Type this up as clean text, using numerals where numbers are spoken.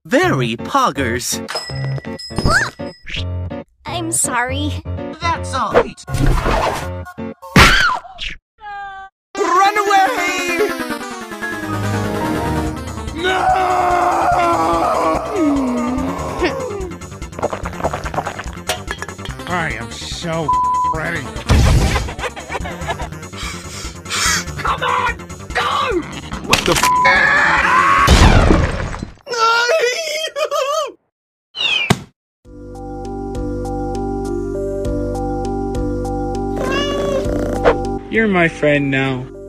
Very poggers. I'm sorry. That's all right. Run away! No! I am so ready. Come on! Go! What the f? You're my friend now.